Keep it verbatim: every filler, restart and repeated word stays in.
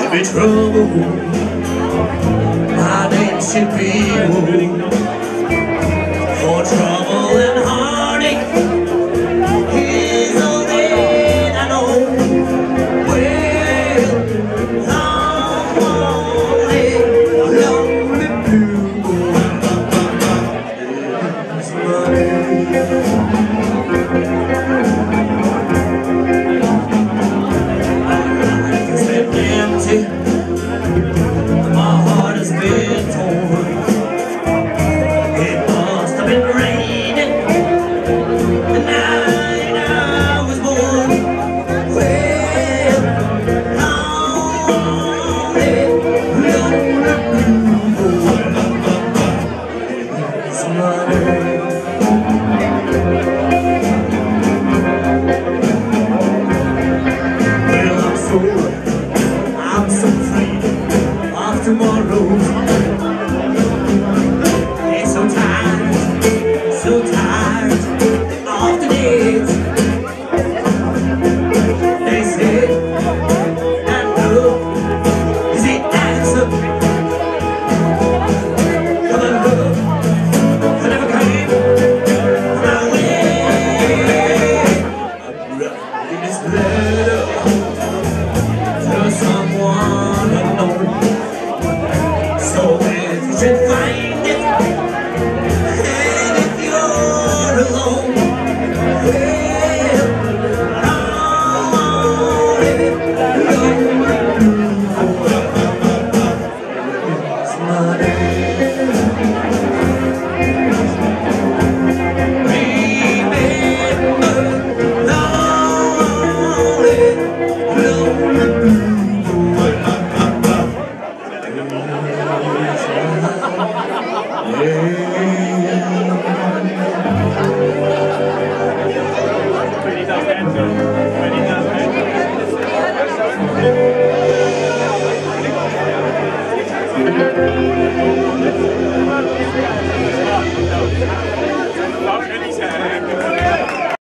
be trouble. My name should be for trouble and heartache. He's all that I know. Well, lonely, lonely blue. My heart has been torn. It must have been raining the night I was born. Well, lonely, lonely blue. Somebody. Well, I'm so, I'm so free. Tomorrow, it's so tired, so tired.